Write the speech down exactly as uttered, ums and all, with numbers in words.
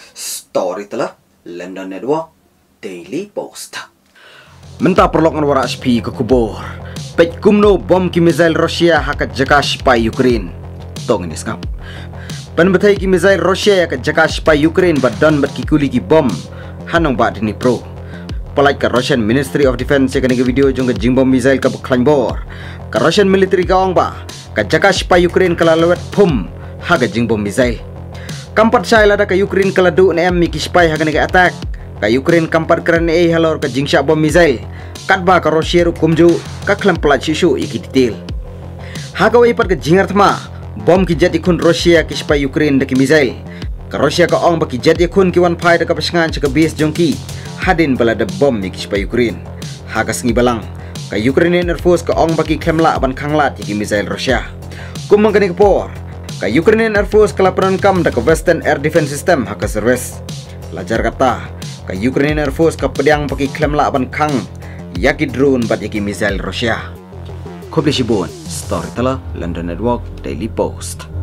Storyteller London Network Daily Post. Mentah perlokan wara H P ke kubur. Pej kumno bom ki misail Rusia hakat jakash pa Ukraine. Tong ini skap. Pen betai ki misail Rusia hakat jakash pa Ukraine badan bat ki kuli ki bom hanong bat ni pro. Palai ka Russian Ministry of Defense ya kani video jong ka jingbom misail ka bor. Ka Russian military gawang ba ka jakash pa Ukraine kala lewat pum haga jingbom misail. Kampat saya lada ka Ukraine kala du na em mi ki spy haga ni ka attack. Ka Ukraine kampat kran e halor ka jingsha bom misail. Katba ka Rusia ru kumju ka klam plat shishu iki detail. Haga wai par ka jingar thma bom ki jet ikun Rusia ki spy Ukraine da ki misail. Ka Rusia ka ong ba ki jet ikun ki wan phai da ka pasangan cha ka base jongki hadin bala da bom mi ki spy Ukraine. Haga sngi balang ka Ukrainian Air Force ka ong ba ki klemla ban khanglat ki misail Rusia. Kumang kani kapor ka Ukrainian Air Force kala peran kam da ka Western Air Defense System haka service. Lajar kata ka Ukrainian Air Force ka pediang paki klemla ban khang yaki drone bat yaki misail Rusia. Koblishibun Storyteller London Network Daily Post.